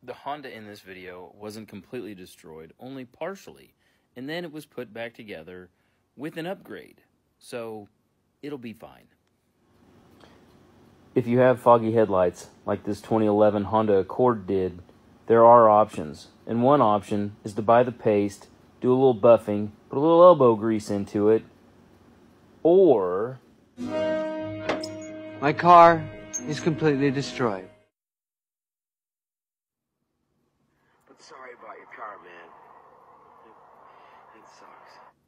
The Honda in this video wasn't completely destroyed, only partially, and then it was put back together with an upgrade, so it'll be fine. If you have foggy headlights, like this 2011 Honda Accord did, there are options, and one option is to buy the paste, do a little buffing, put a little elbow grease into it, or... My car is completely destroyed. But sorry about your car, man. It sucks.